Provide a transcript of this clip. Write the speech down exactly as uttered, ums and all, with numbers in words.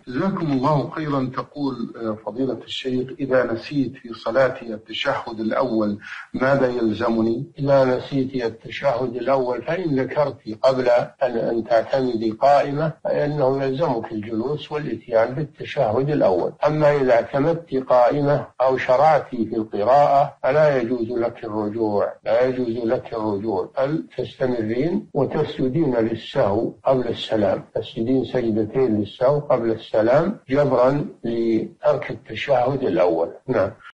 جزاكم الله خيرا. تقول فضيلة الشيخ: إذا نسيت في صلاتي التشهد الأول ماذا يلزمني؟ إذا نسيت التشهد الأول فإن ذكرت قبل أن تعتمدي قائمة فإنه يلزمك الجلوس والإتيان بالتشهد الأول. أما إذا اعتمدت قائمة أو شرعت في القراءة فلا يجوز لك الرجوع، لا يجوز لك الرجوع، بل تستمرين وتسجدين للسهو قبل السلام، تسجدين سجدتين للسهو قبل السلام جبرا لترك التشهد الأول. نعم.